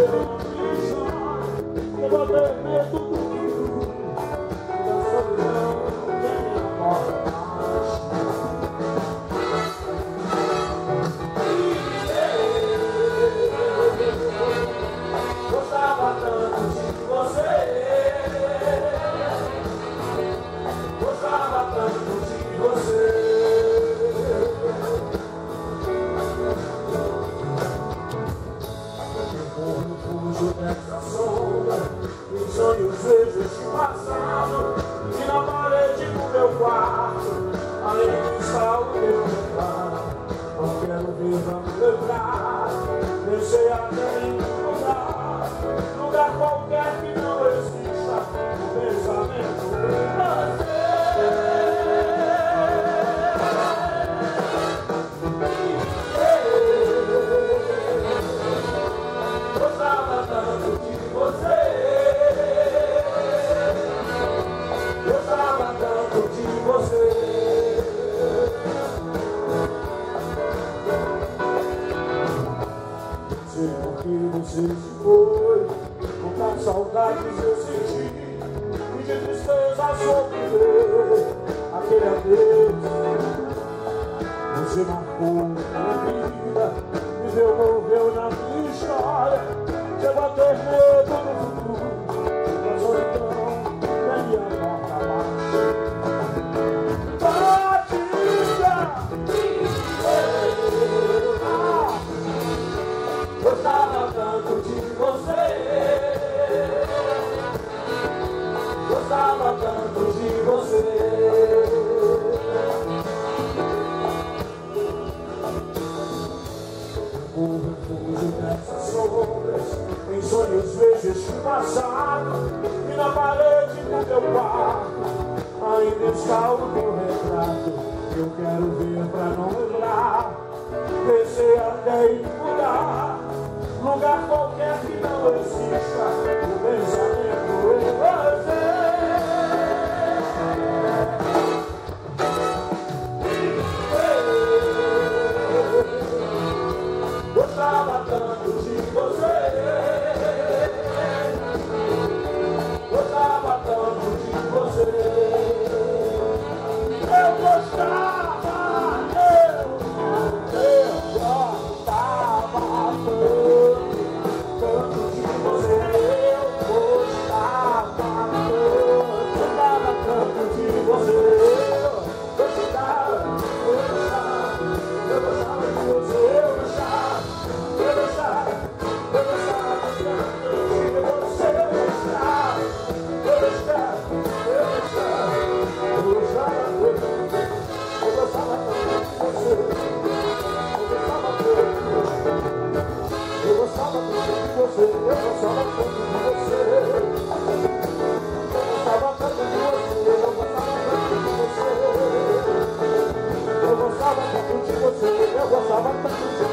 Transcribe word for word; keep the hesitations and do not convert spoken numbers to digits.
Sonhos vejo este passado e na parede do meu quarto ainda está o meu retrato. Não quero ver pra me lembrar, pensei até em lugar, lugar qualquer que não exista o pensamento em você. Gostava tanto de você. Você se foi, quantas saudades eu senti, e de tristeza sofrer aquele adeus. Você marcou minha vida, me deu, moveu na minha história, chegou a ter medo do futuro, da solidão da minha porta abaixo. Gostava tanto de você, gostava tanto de você. O refúgio dessas sombras, em sonhos vejo este passado, e na parede do meu quarto ainda está o meu retrato. Eu quero ver pra não lembrar, pensei até em mudar, lugar qualquer que não exista o pensamento em você. Gostava tanto de você, gostava tanto de você. Eu gostava, eu, eu gostava tanto. Tanto de você, eu gostava tanto, gostava tanto de você, eu gostava, eu gostava, eu gostava de você, eu gostava, eu gostava, eu gostava tanto de você, eu gostava, eu gostava, eu gostava, eu gostava tanto, eu gostava tanto de você, eu gostava tanto de você. Eu gostava tanto de você, eu gostava tanto de você. Eu gostava tanto de você, eu gostava tanto de você. Eu gostava tanto de você, eu gostava tanto de você.